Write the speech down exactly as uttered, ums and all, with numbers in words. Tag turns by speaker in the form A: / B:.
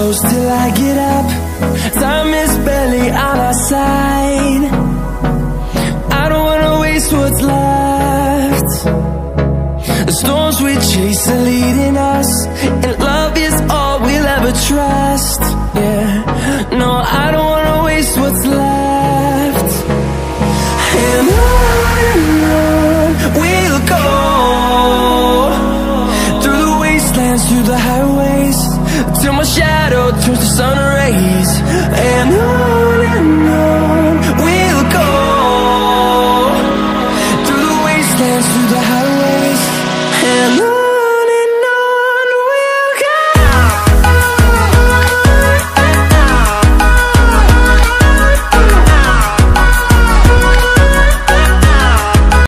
A: close till I get up. Time is barely on our side. I don't wanna waste what's left. The storms we chase are leading